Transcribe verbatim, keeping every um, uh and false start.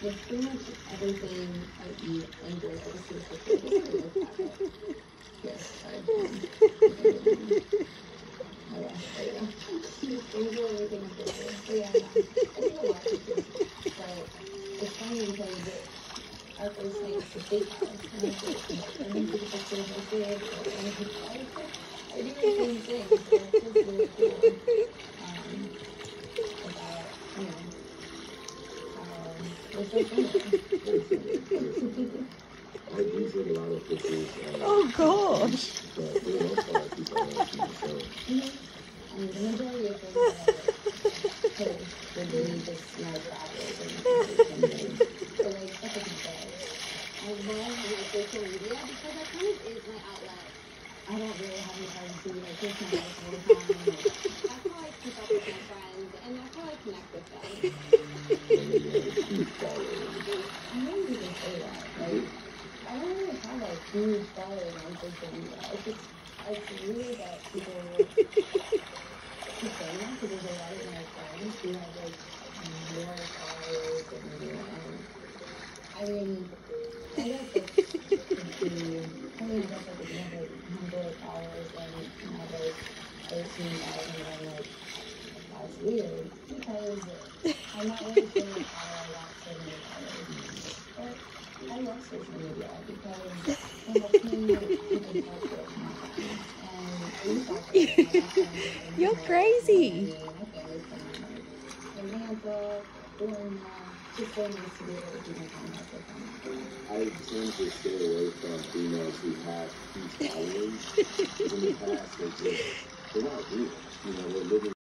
Like pretty much everything I eat and drink, I just taste like this. Just like that. Yes, sorry. Um, oh yeah, there you go. Enjoy everything I'm doing. So yeah, no, I think a lot of people, but it's funny because our first night was the steakhouse, and I was like, and then people just sort of like good, and I was like, I do the same thing, so it's just really cool. Um, about, you know, um, we're so similar. I do take a lot of pictures. Uh, Oh gosh. But for the most part, people are like myself. I mean, the majority of things that I like post would be just my travels and my vacations. So like, stuff like that. I love my social media because that kind of is my outlet. I don't really have any time to like post my life all the time. Like, that's how I keep up with my friends, and that's how I connect with them. I don't even say that. Like, I don't really have like huge followers on social media. It's just, it's weird that people keep saying that because there's a lot of my friends who have like more followers than me. And I mean, I guess it's the, I mean, I guess like if you have like one hundred followers and you have like thirteen thousand, I'm like, that's weird because I'm not really sure how I got so many followers. But I love social media because it helps me keep in touch with my friends. And I use that for like, my friends. You're crazy. My family from like Atlanta, Florida. It's so nice to be able to keep in contact with them. I tend to stay away from females who have huge followers. In the past, they just, they're not real. You know, they're living